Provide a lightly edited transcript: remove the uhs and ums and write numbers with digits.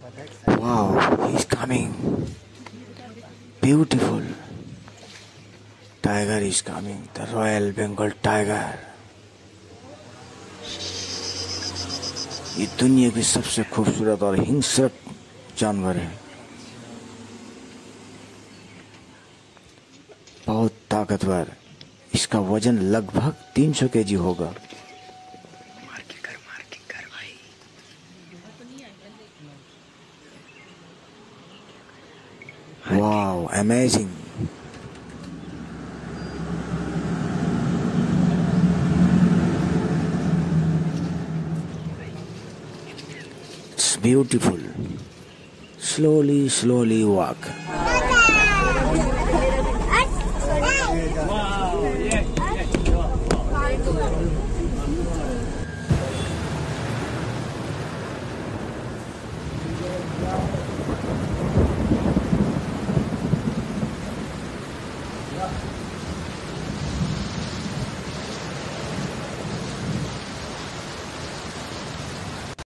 Wow, he's coming. Beautiful. Tiger is coming. The Royal Bengal Tiger. ये दुनिया की सबसे खूबसूरत और हिंसक जानवर है। बहुत ताकतवर। इसका वजन लगभग 300 केजी होगा। मार के कर भाई। Wow, amazing. It's beautiful. Slowly walk.